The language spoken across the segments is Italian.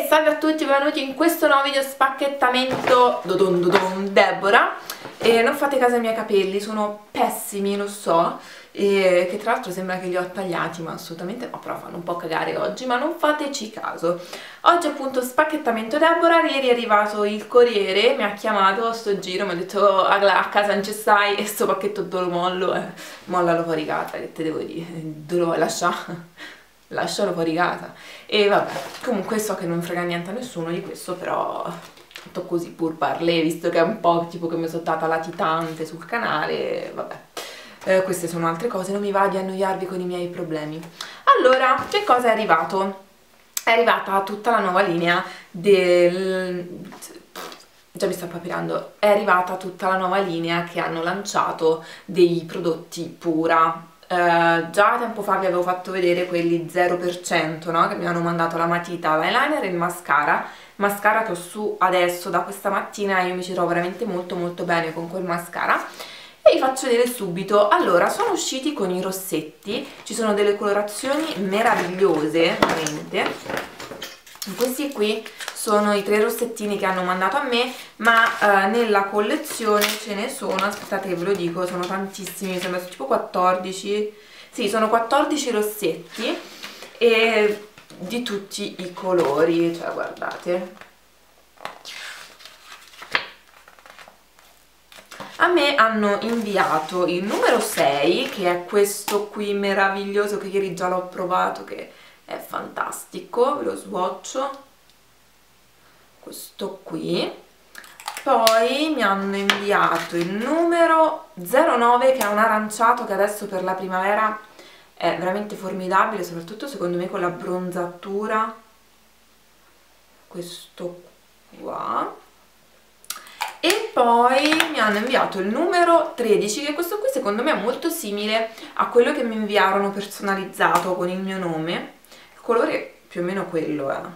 salve a tutti, benvenuti in questo nuovo video spacchettamento Deborah. Non fate caso ai miei capelli, sono pessimi, lo so, che tra l'altro sembra che li ho tagliati, ma assolutamente no, però fanno un po' cagare oggi, ma non fateci caso. Oggi appunto spacchettamento Deborah. Ieri è arrivato il corriere, mi ha chiamato a sto giro, mi ha detto Agla, a casa non ci stai e sto pacchetto dove lo mollo, mollalo fuori casa, che te devo dire, dove lo vuoi lasciare? Lascialo fuori casa. E vabbè, comunque so che non frega niente a nessuno di questo, però fatto così pur parlé, visto che è un po' tipo che mi sono data latitante sul canale, vabbè. Queste sono altre cose, non mi va di annoiarvi con i miei problemi. Allora, che cosa è arrivato? È arrivata tutta la nuova linea del... già mi sto papirando, è arrivata tutta la nuova linea che hanno lanciato dei prodotti Pura. Già tempo fa vi avevo fatto vedere quelli 0%, no? Che mi hanno mandato la matita, l'eyeliner e il mascara che ho su adesso da questa mattina. Io mi ci trovo veramente molto bene con quel mascara e vi faccio vedere subito. Allora, sono usciti con i rossetti, ci sono delle colorazioni meravigliose veramente. Questi qui sono i 3 rossettini che hanno mandato a me, ma nella collezione ce ne sono, aspettate che ve lo dico, sono tantissimi, mi sembra tipo 14, sì, sono 14 rossetti e di tutti i colori, cioè guardate. A me hanno inviato il numero 6, che è questo qui meraviglioso, che ieri già l'ho provato, che è fantastico, ve lo swatcho, questo qui. Poi mi hanno inviato il numero 09, che è un aranciato che adesso per la primavera è veramente formidabile, soprattutto secondo me con la bronzatura, questo qua. E poi mi hanno inviato il numero 13, che questo qui secondo me è molto simile a quello che mi inviarono personalizzato con il mio nome. Il colore più o meno quello è,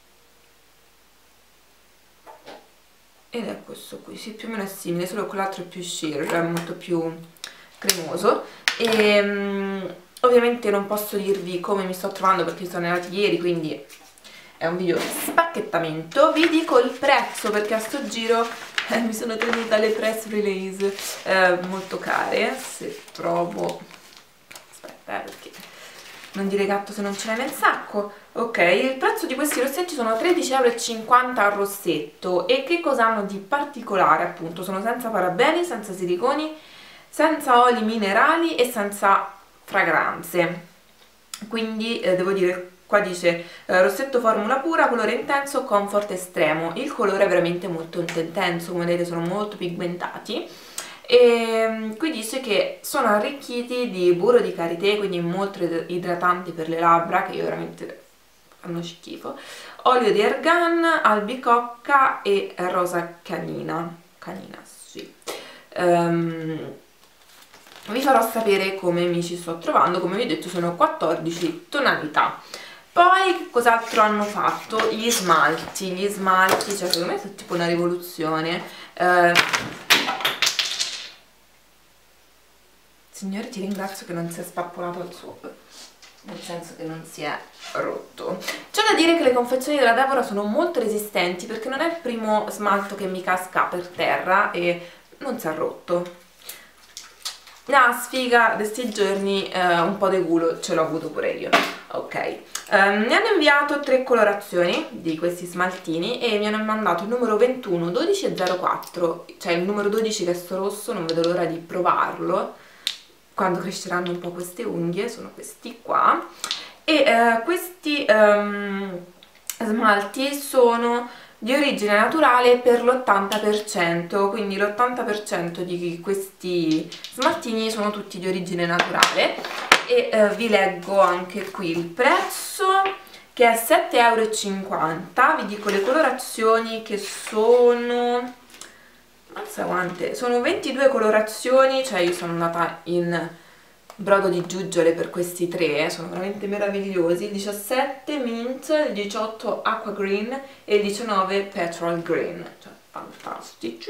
ed è questo qui, sì, più o meno è simile, solo che l'altro è più sheer, è molto più cremoso. E ovviamente non posso dirvi come mi sto trovando perché sono arrivati ieri, quindi è un video spacchettamento. Vi dico il prezzo perché a sto giro mi sono tenuta le press release molto care, se trovo, aspetta perché non dire gatto se non ce n'è nel sacco. Ok, il prezzo di questi rossetti sono 13,50 € al rossetto. E che cosa hanno di particolare? Appunto, sono senza parabeni, senza siliconi, senza oli minerali e senza fragranze. Quindi devo dire, qua dice rossetto formula pura, colore intenso, comfort estremo. Il colore è veramente molto intenso, come vedete sono molto pigmentati. E qui dice che sono arricchiti di burro di karité, quindi molto idratanti per le labbra, che io veramente fanno schifo, olio di argan, albicocca e rosa canina, sì. Vi farò sapere come mi ci sto trovando. Come vi ho detto sono 14 tonalità. Poi cos'altro hanno fatto? Gli smalti, cioè secondo me sono tipo una rivoluzione. Signore, ti ringrazio che non si è spappolato al suo, nel senso che non si è rotto. C'è da dire che le confezioni della Deborah sono molto resistenti, perché non è il primo smalto che mi casca per terra e non si è rotto. La sfiga di questi giorni, un po' di culo ce l'ho avuto pure io. Ok, mi hanno inviato 3 colorazioni di questi smaltini e mi hanno mandato il numero 21, 12 e 04, cioè il numero 12 che è sto rosso, non vedo l'ora di provarlo quando cresceranno un po' queste unghie, sono questi qua. E questi smalti sono di origine naturale per l'80%, quindi l'80% di questi smaltini sono tutti di origine naturale. E vi leggo anche qui il prezzo, che è 7,50 €. Vi dico le colorazioni, che sono... sono 22 colorazioni, cioè io sono andata in brodo di giuggiole per questi 3, sono veramente meravigliosi. Il 17 mint, il 18 aqua green e il 19 petrol green, cioè fantastici.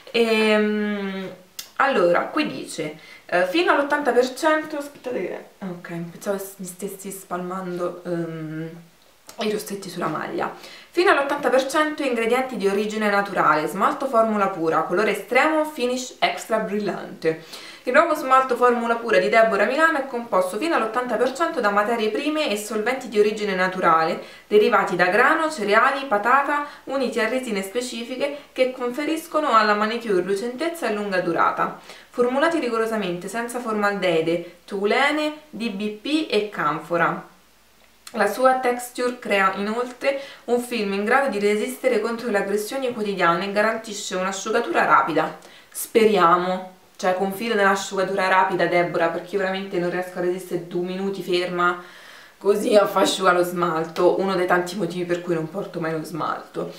Allora, qui dice fino all'80%, aspettate che... ok, pensavo mi stessi spalmando i rossetti sulla maglia. Fino all'80% ingredienti di origine naturale, smalto formula pura, colore estremo, finish extra brillante. Il nuovo smalto formula pura di Deborah Milano è composto fino all'80% da materie prime e solventi di origine naturale, derivati da grano, cereali, patata, uniti a resine specifiche che conferiscono alla manicure lucentezza e lunga durata. Formulati rigorosamente senza formaldeide, toluene, DBP e canfora. La sua texture crea inoltre un film in grado di resistere contro le aggressioni quotidiane e garantisce un'asciugatura rapida. Speriamo, cioè confido nell'asciugatura rapida, Deborah, perché io veramente non riesco a resistere 2 minuti ferma così a far asciugare lo smalto, uno dei tanti motivi per cui non porto mai lo smalto.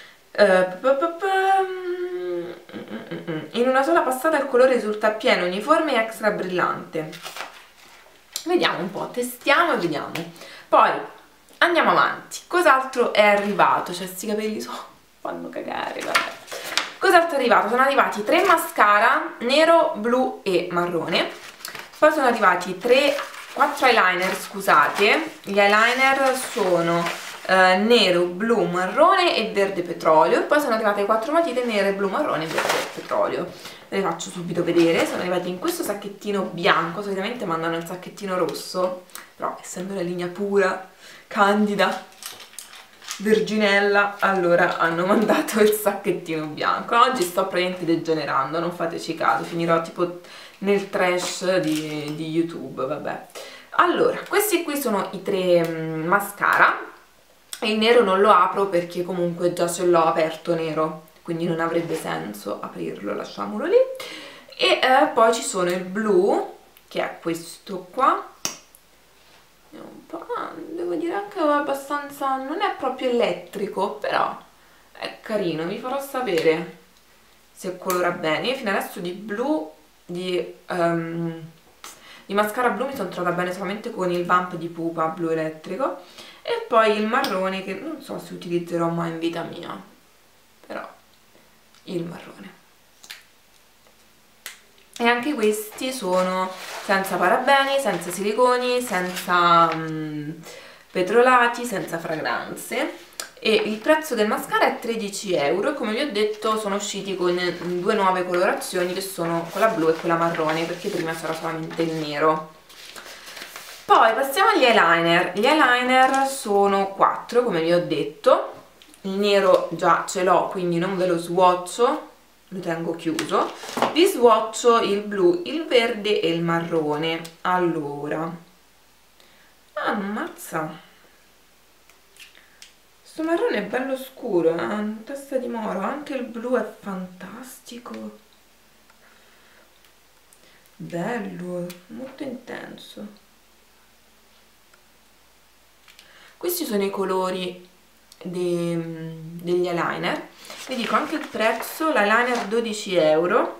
In una sola passata il colore risulta pieno, uniforme e extra brillante. Vediamo un po', testiamo e vediamo. Poi andiamo avanti. Cos'altro è arrivato? Cioè sti capelli fanno cagare, vabbè. Cos'altro è arrivato? Sono arrivati 3 mascara, nero, blu e marrone. Poi sono arrivati 4 eyeliner, scusate. Gli eyeliner sono nero, blu, marrone e verde petrolio. E poi sono arrivate 4 matite nere, blu, marrone e verde petrolio. Ve le faccio subito vedere. Sono arrivati in questo sacchettino bianco. Solitamente mandano il sacchettino rosso, però essendo la linea pura, candida, virginella, allora hanno mandato il sacchettino bianco. Oggi sto praticamente degenerando, non fateci caso, finirò tipo nel trash di YouTube, vabbè. Allora, questi qui sono i 3 mascara. Il nero non lo apro perché comunque già ce l'ho aperto nero, quindi non avrebbe senso aprirlo, lasciamolo lì. E poi ci sono il blu, che è questo qua. Devo dire anche abbastanza, non è proprio elettrico, però è carino, vi farò sapere se colora bene. Io fino adesso di blu, di mascara blu mi sono trovata bene solamente con il Vamp di Pupa blu elettrico, e poi il marrone che non so se utilizzerò mai in vita mia, però il marrone. E anche questi sono senza parabeni, senza siliconi, senza petrolati, senza fragranze. E il prezzo del mascara è 13 euro e come vi ho detto sono usciti con 2 nuove colorazioni, che sono quella blu e quella marrone, perché prima c'era solamente il nero. Poi passiamo agli eyeliner. Gli eyeliner sono 4, come vi ho detto. Il nero già ce l'ho, quindi non ve lo swatcho, lo tengo chiuso. Vi swatcho il blu, il verde e il marrone. Allora, ammazza, questo marrone è bello scuro, testa di moro. Anche il blu è fantastico, bello, molto intenso. Questi sono i colori degli eyeliner. Vi dico anche il prezzo: l'eyeliner 12 euro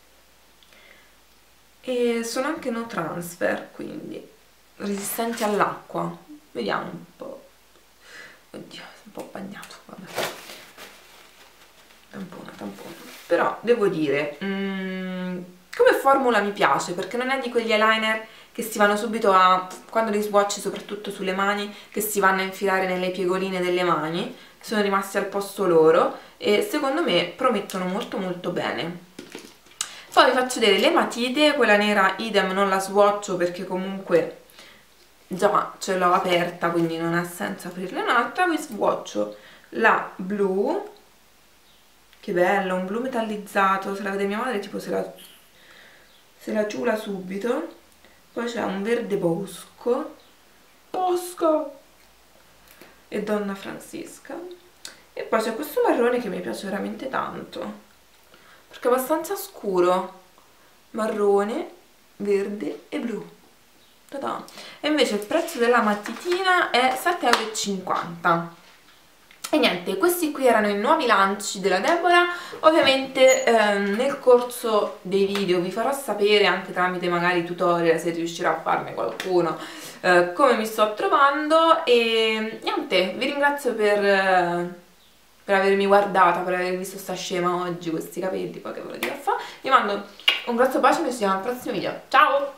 e sono anche no transfer, quindi resistenti all'acqua. Vediamo un po'. Oddio, è un po' bagnato, vabbè. Tampona. Però devo dire, come formula mi piace, perché non è di quegli eyeliner che si vanno subito a, quando li swatchi soprattutto sulle mani, che si vanno a infilare nelle piegoline delle mani. Sono rimasti al posto loro e secondo me promettono molto molto bene. Poi vi faccio vedere le matite. Quella nera idem, non la swatcho perché comunque già ce l'ho aperta, quindi non ha senso aprirne un'altra. Vi swatcho la blu, che bella, un blu metallizzato, se la vede mia madre tipo se la ciula subito. Poi c'è un verde bosco e Donna Francisca, e poi c'è questo marrone che mi piace veramente tanto perché è abbastanza scuro, marrone, verde e blu. Ta-da. E invece il prezzo della matitina è 7,50 euro. E niente, questi qui erano i nuovi lanci della Deborah. Ovviamente nel corso dei video vi farò sapere, anche tramite magari tutorial, se riuscirò a farne qualcuno, come mi sto trovando. E niente, vi ringrazio per avermi guardata, per aver visto sta scema oggi, questi capelli, poi che ve lo dico a fare. Vi mando un grosso bacio e ci vediamo al prossimo video. Ciao!